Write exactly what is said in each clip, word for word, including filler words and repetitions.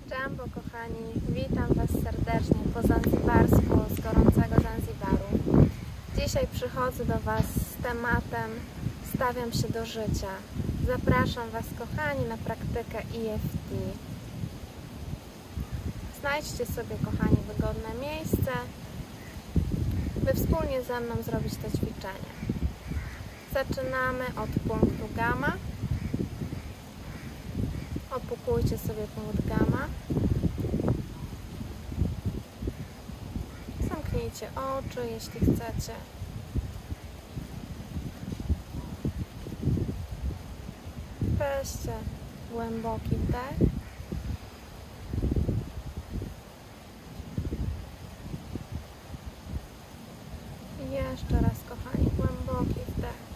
Jumbo, kochani, witam Was serdecznie po zanzibarsku z gorącego Zanzibaru. Dzisiaj przychodzę do Was z tematem Stawiam się do życia. Zapraszam Was, kochani, na praktykę E F T. Znajdźcie sobie, kochani, wygodne miejsce, by wspólnie ze mną zrobić to ćwiczenie. Zaczynamy od punktu gamma. Opukujcie sobie punkt gamma. Zamknijcie oczy, jeśli chcecie. Weźcie głęboki wdech. I jeszcze raz, kochani, głęboki wdech.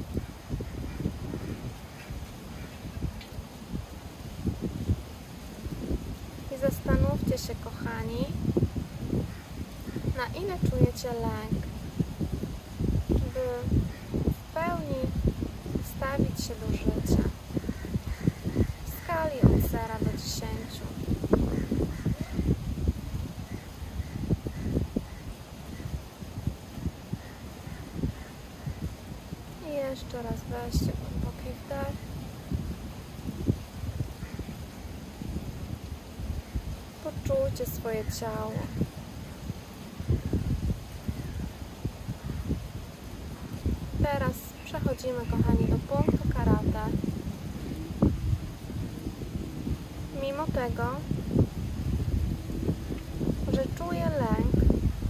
Zastanówcie się, kochani, na ile czujecie lęk, by w pełni stawić się do życia w skali od zera do dziesięciu. I jeszcze raz weźcie głęboki wdech. Poczujcie swoje ciało. Teraz przechodzimy, kochani, do punktu karate. Mimo tego, że czuję lęk,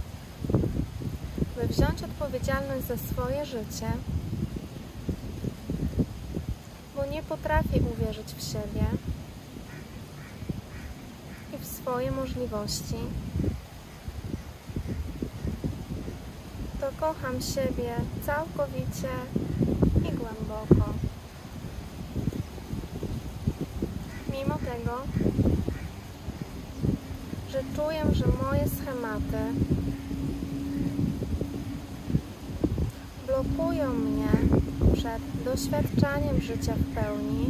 by wziąć odpowiedzialność za swoje życie, bo nie potrafię uwierzyć w siebie i w swoje możliwości, to kocham siebie całkowicie i głęboko. Mimo tego, że czuję, że moje schematy blokują mnie przed doświadczaniem życia w pełni,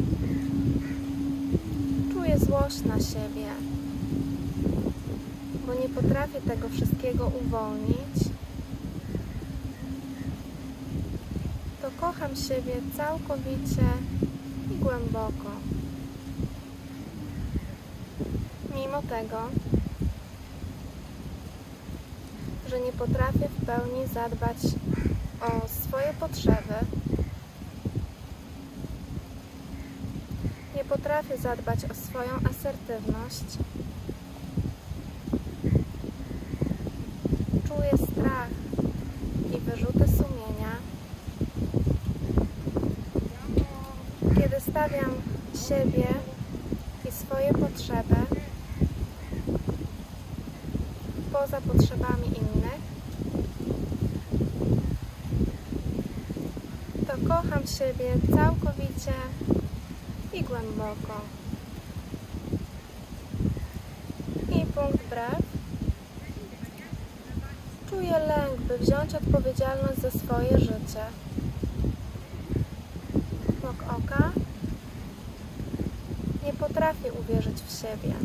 czuję złość na siebie, bo nie potrafię tego wszystkiego uwolnić, to kocham siebie całkowicie i głęboko. Mimo tego, że nie potrafię w pełni zadbać o swoje potrzeby, nie potrafię zadbać o swoją asertywność, czuję strach i wyrzuty sumienia, kiedy stawiam siebie i swoje potrzeby poza potrzebami innych, to kocham siebie całkowicie i głęboko. I punkt brew. Czuję lęk, by wziąć odpowiedzialność za swoje życie. Bok oka. Nie potrafię uwierzyć w siebie.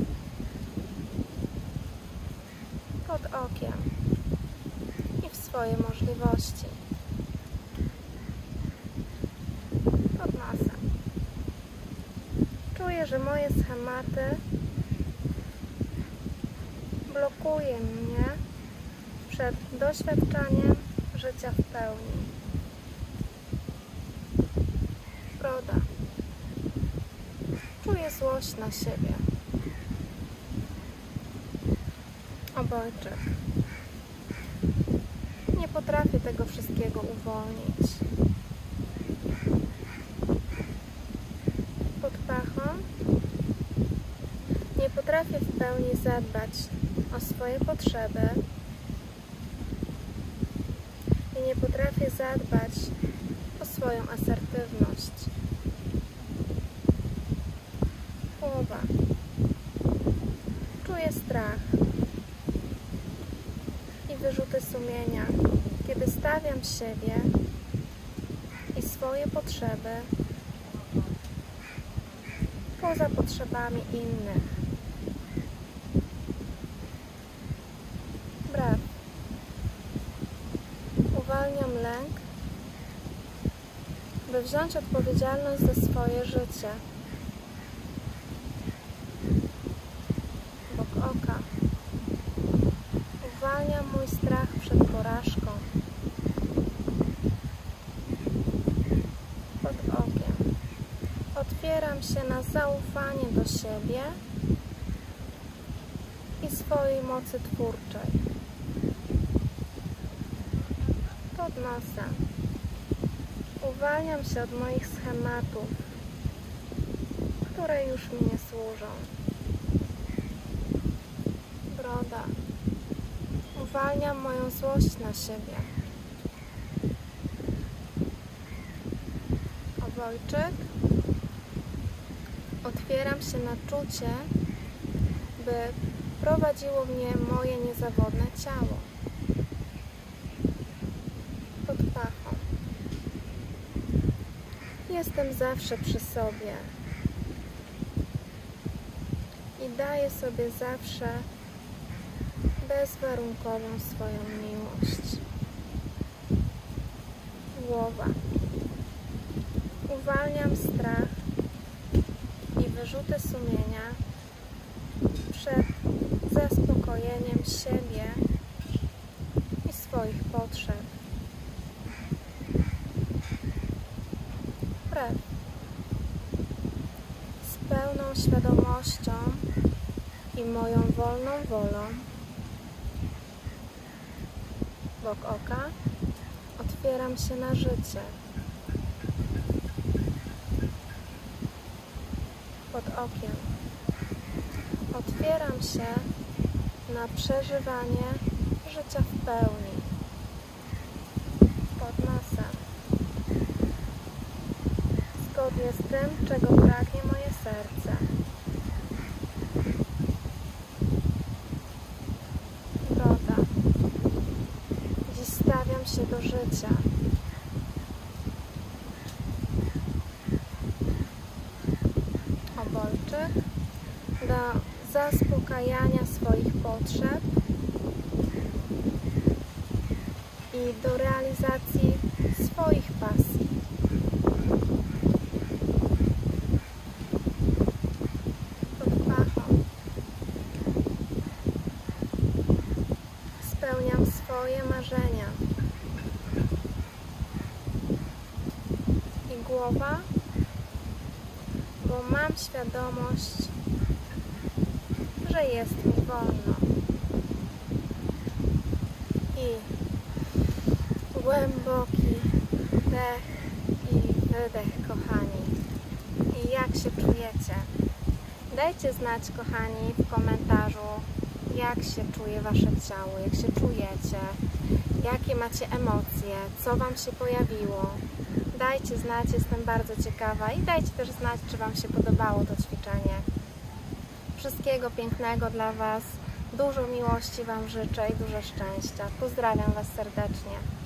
Pod okiem. I w swoje możliwości. Pod nosem. Czuję, że moje schematy blokuje mnie przed doświadczaniem życia w pełni. Broda. Czuję złość na siebie. Obojczyk. Nie potrafię tego wszystkiego uwolnić. Pod pachą. Nie potrafię w pełni zadbać o swoje potrzeby i nie potrafię zadbać o swoją asertywność. Głowa. Czuję strach i wyrzuty sumienia, kiedy stawiam siebie i swoje potrzeby poza potrzebami innych. by wziąć odpowiedzialność za swoje życie. Bok oka. Uwalniam mój strach przed porażką. Pod okiem. Otwieram się na zaufanie do siebie i swojej mocy twórczej. Pod nosem. Uwalniam się od moich schematów, które już mi nie służą. Broda. Uwalniam moją złość na siebie. Obojczyk. Otwieram się na czucie, by prowadziło mnie moje niezawodne ciało. Pod pachą. Jestem zawsze przy sobie i daję sobie zawsze bezwarunkową swoją miłość. Głowa. Uwalniam strach i wyrzuty sumienia przed zaspokojeniem siebie i swoich potrzeb. Brew. Z pełną świadomością i moją wolną wolą. Bok oka. Otwieram się na życie. Pod okiem. Otwieram się na przeżywanie życia w pełni. Pod nosem. Zgodnie z tym, czego pragnie moje serce. Broda. Dziś stawiam się do życia. Obojczyk. Do zaspokajania swoich potrzeb i do realizacji swoich pasji. Pod pachą. Spełniam swoje marzenia. I głowa, bo mam świadomość, że jest mi wolno. I głęboki wdech i wydech, kochani. I jak się czujecie? Dajcie znać, kochani, w komentarzu, jak się czuje wasze ciało, jak się czujecie, jakie macie emocje, co wam się pojawiło. Dajcie znać, jestem bardzo ciekawa i dajcie też znać, czy wam się podobało to ćwiczenie. Wszystkiego pięknego dla was, dużo miłości wam życzę i dużo szczęścia. Pozdrawiam was serdecznie.